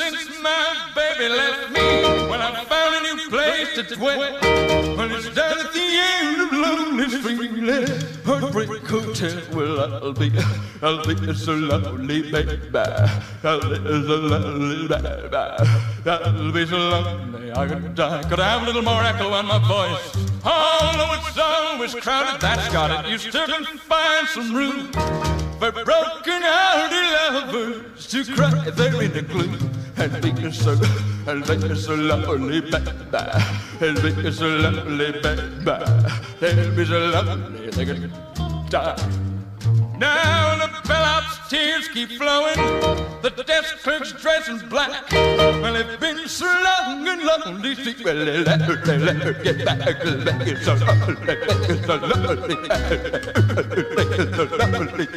since my baby left me. Well, I found a new place to dwell. Well, it's down at the end of Lonely Street, Heartbreak Hotel. Well, I'll be so lonely, baby. I'll be so lonely, baby. I'll be so lonely, I could die. Could I have a little more echo on my voice? Although it's always crowded, that's got it. You still can find some room for broken-hearted lovers to cry there in the gloom and be so lonely, baby. And be so lonely, baby. They'll be so lonely they could die. Now the bellhop's tears keep flowing, the desk clerk's dressed in black. Well, they've been so long and lonely, see, well, let her get back, make it so lonely, make it so lonely, make it so lonely.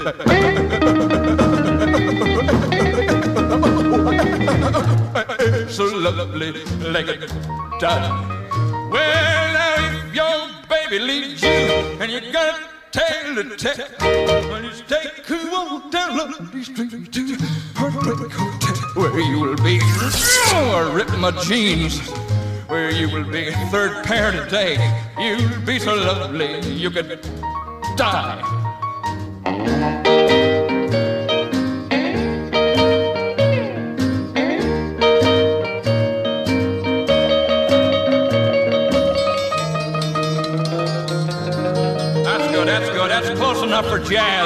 So lovely, like a die. Well, now if your baby leaves you and you got tale to tell, well, just take a walk down Lonely Street to Heartbreak Hotel, where you will be, or rip my jeans, where you will be third pair today. You'll be so lovely you could die. That's close enough for jazz.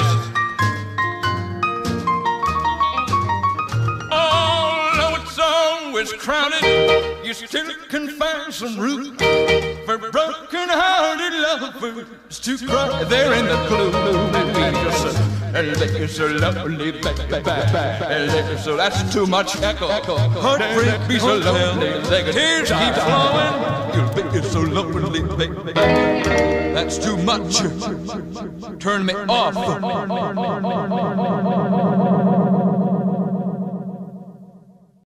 Although it's always crowded, you still can find some room for broken-hearted lovers to cry there in the gloom. And they're so lonely, baby. So that's too much echo. Heartbreak be so lonely, tears keep flowing. You'll be so lonely, baby. That's too much. Turn me off.